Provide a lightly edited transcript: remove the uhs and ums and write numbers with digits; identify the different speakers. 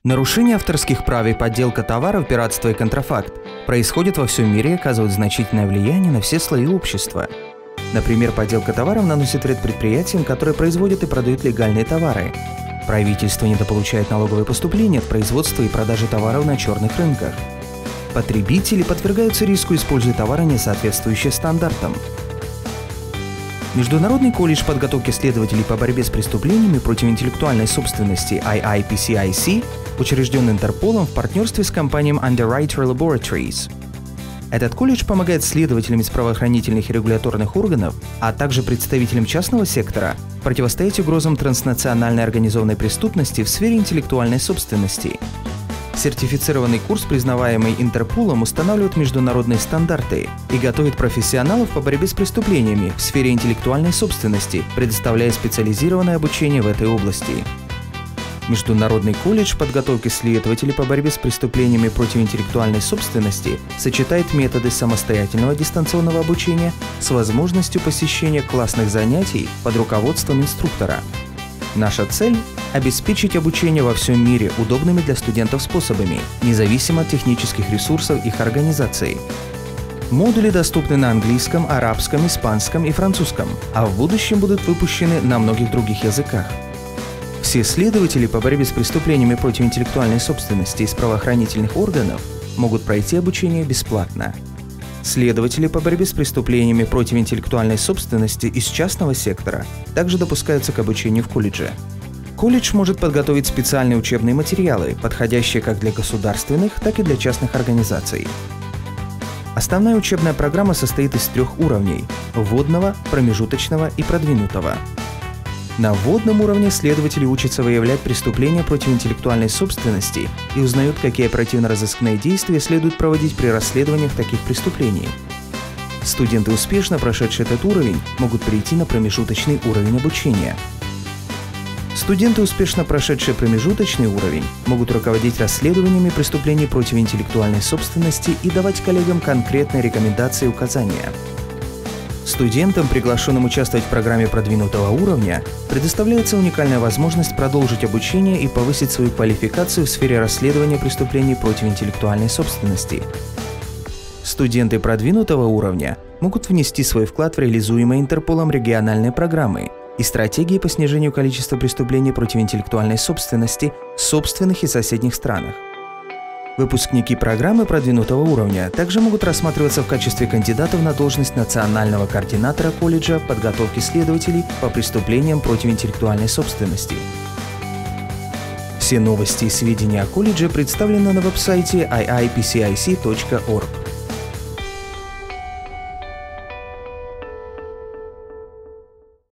Speaker 1: Нарушение авторских прав и подделка товаров, пиратство и контрафакт происходят во всем мире и оказывают значительное влияние на все слои общества. Например, подделка товаров наносит вред предприятиям, которые производят и продают легальные товары. Правительство недополучает налоговые поступления от производства и продажи товаров на черных рынках. Потребители подвергаются риску, используя товары, не соответствующие стандартам. Международный колледж подготовки следователей по борьбе с преступлениями против интеллектуальной собственности IIPCIC учрежден Интерполом в партнерстве с компанией Underwriter Laboratories. Этот колледж помогает следователям из правоохранительных и регуляторных органов, а также представителям частного сектора противостоять угрозам транснациональной организованной преступности в сфере интеллектуальной собственности. Сертифицированный курс, признаваемый Интерполом, устанавливает международные стандарты и готовит профессионалов по борьбе с преступлениями в сфере интеллектуальной собственности, предоставляя специализированное обучение в этой области. Международный колледж подготовки следователей по борьбе с преступлениями против интеллектуальной собственности сочетает методы самостоятельного дистанционного обучения с возможностью посещения классных занятий под руководством инструктора. Наша цель – обеспечить обучение во всем мире удобными для студентов способами, независимо от технических ресурсов их организаций. Модули доступны на английском, арабском, испанском и французском, а в будущем будут выпущены на многих других языках. Все следователи по борьбе с преступлениями против интеллектуальной собственности из правоохранительных органов могут пройти обучение бесплатно. Следователи по борьбе с преступлениями против интеллектуальной собственности из частного сектора также допускаются к обучению в колледже. Колледж может подготовить специальные учебные материалы, подходящие как для государственных, так и для частных организаций. Основная учебная программа состоит из 3 уровней – вводного, промежуточного и продвинутого. На вводном уровне следователи учатся выявлять преступления против интеллектуальной собственности и узнают, какие оперативно-розыскные действия следует проводить при расследованиях таких преступлений. Студенты, успешно прошедшие этот уровень, могут перейти на промежуточный уровень обучения. Студенты, успешно прошедшие промежуточный уровень, могут руководить расследованиями преступлений против интеллектуальной собственности и давать коллегам конкретные рекомендации и указания. Студентам, приглашенным участвовать в программе продвинутого уровня, предоставляется уникальная возможность продолжить обучение и повысить свою квалификацию в сфере расследования преступлений против интеллектуальной собственности. Студенты продвинутого уровня могут внести свой вклад в реализуемые Интерполом региональные программы и стратегии по снижению количества преступлений против интеллектуальной собственности в собственных и соседних странах. Выпускники программы продвинутого уровня также могут рассматриваться в качестве кандидатов на должность национального координатора колледжа подготовки следователей по преступлениям против интеллектуальной собственности. Все новости и сведения о колледже представлены на веб-сайте iipcic.org.